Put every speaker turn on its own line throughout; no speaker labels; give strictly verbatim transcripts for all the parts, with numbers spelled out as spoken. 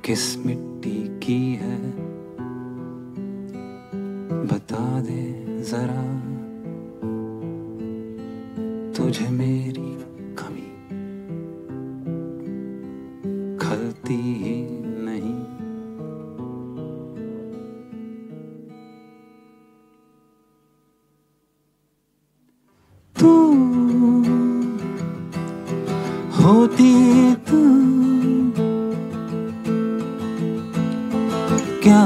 किस मिट्टी की है बता दे जरा, तुझे मेरी कमी खलती ही नहीं। तू होती तू क्या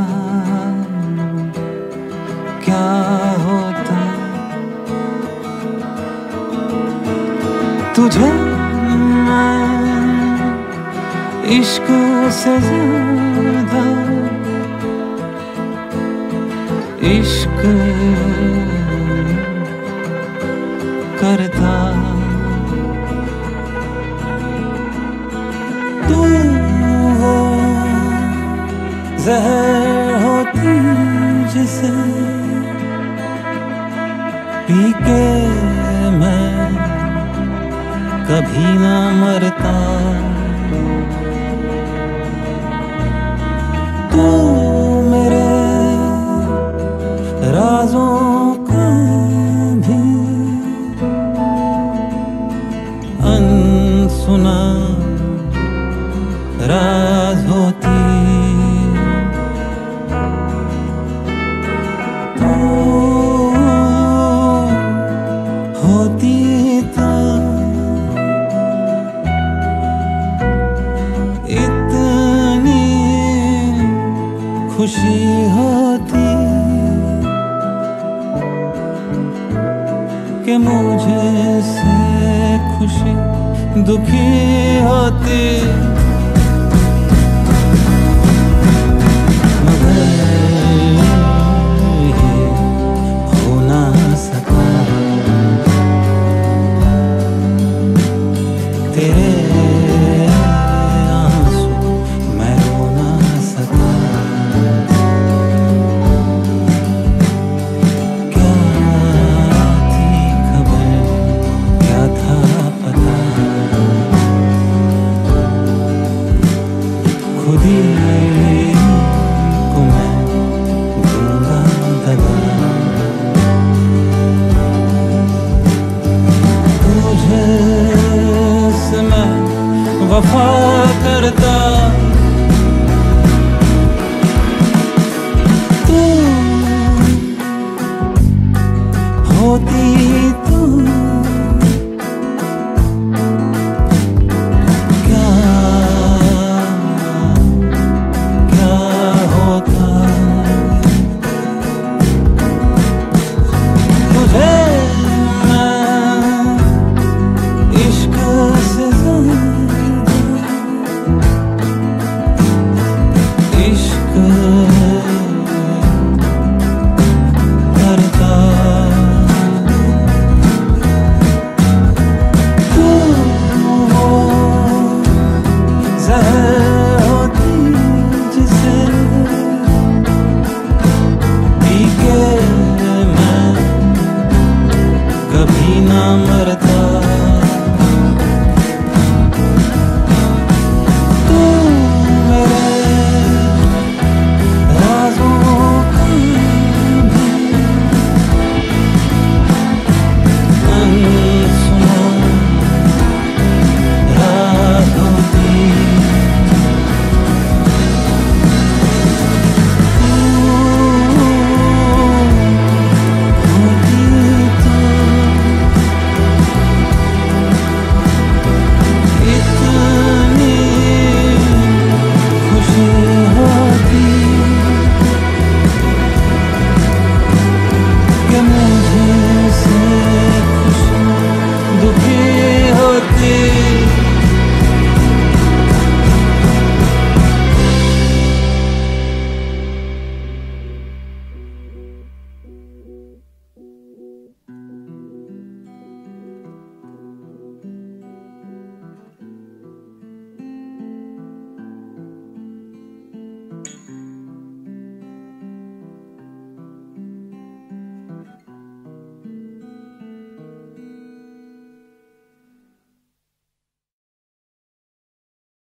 क्या होता, तुझे मैं इश्क से ज्यादा इश्क करता। तू वो जहर होती जिसे पी के मैं कभी ना मरता। तू मेरे राजों का भी अनसुना राज होती। होती तो इतनी खुशी होती कि मुझे से खुशी दुखी होती। वफा करता तू होती तू क्या क्या होता, तुझे मैं इश्क से जहर